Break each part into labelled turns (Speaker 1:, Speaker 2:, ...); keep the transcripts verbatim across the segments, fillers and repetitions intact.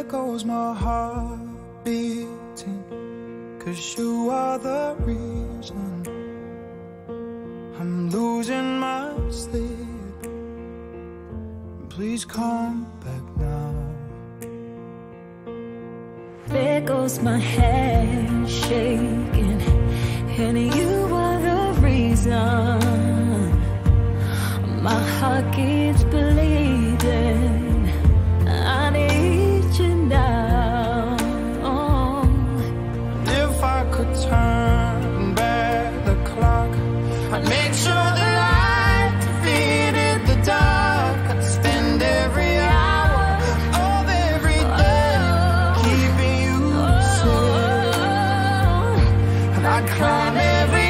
Speaker 1: goes my heart beating, 'cause you are the reason I'm losing my sleep. Please come back now.
Speaker 2: There goes my head shaking, and you are the reason my heart keeps bleeding. I need you now.
Speaker 1: If I could turn back the clock, I'd make sure the light defeated the dark. I'd spend every hour of every day keeping you safe, and I'd climb every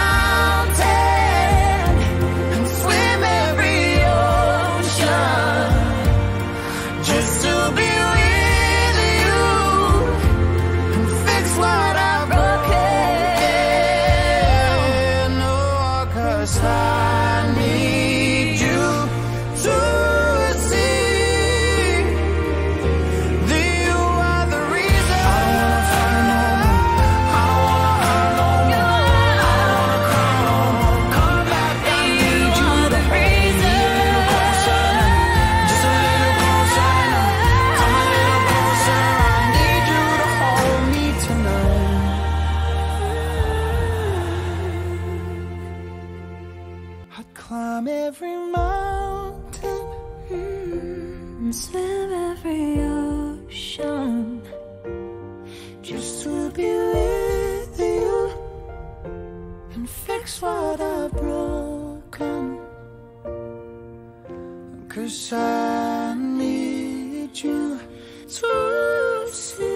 Speaker 1: climb every mountain,
Speaker 2: mm, and swim every ocean,
Speaker 1: just to be with you and fix what I've broken. 'Cause I need you to see